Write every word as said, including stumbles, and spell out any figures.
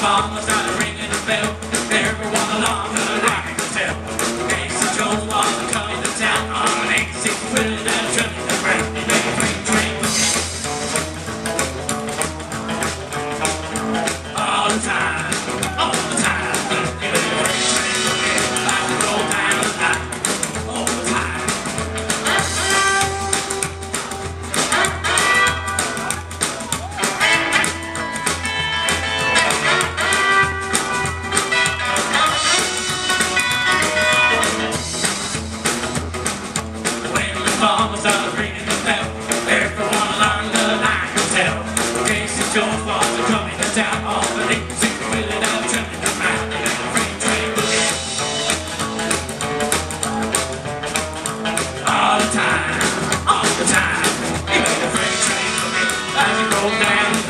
farmer started ringing the bell. Everyone along the line could tell. Casey Jones was coming to town on an eighty-six wheeler that trucking around. He made a freight train all the time, all the time. He made a freight train looking like the roll down the line all the time. Farmer started ringing the bell. Everyone along the line could tell. Casey Jones was coming to town on the eighty-six wheeler that trucking around. He made a freight train looking all the time, all the time. He made a freight train looking like he rolled down.